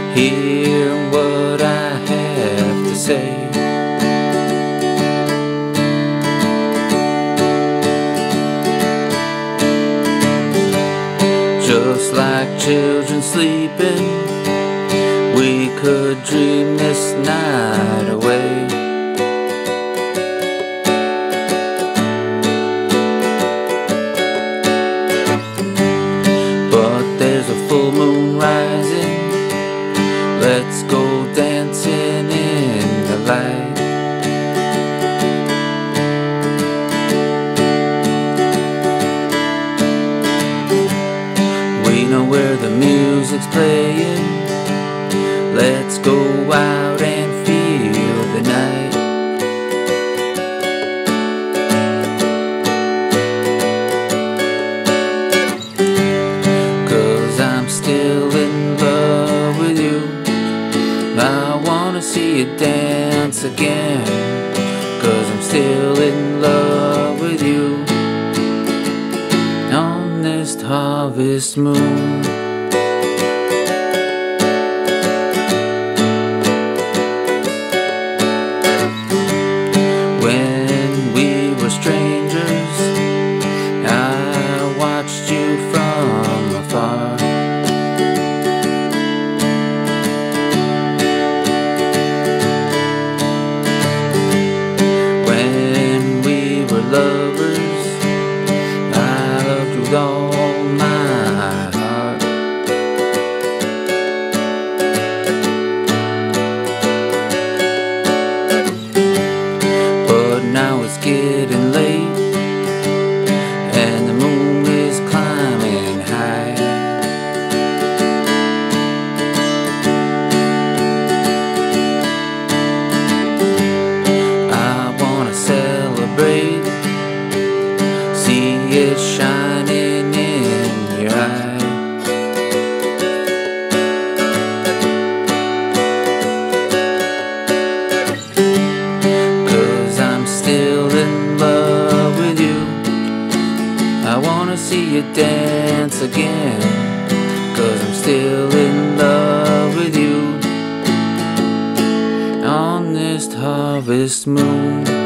hear what I have to say. Just like children sleeping, we could dream this night away. But there's a full moon rising, let's go dancing in the light. We know where the music's playing, let's go out and feel the night. Cause I'm still in love with you, I wanna see you dance again. Cause I'm still in love with you on this harvest moon. When we were strangers, I watched you from afar. When we were lovers, I loved you with all my heart. But now it's getting late, and the moon is climbing high. I wanna celebrate, see it shining in your eye. Cause I'm still in love with you, I wanna see you dance again. Cause I'm still in love with you on this harvest moon.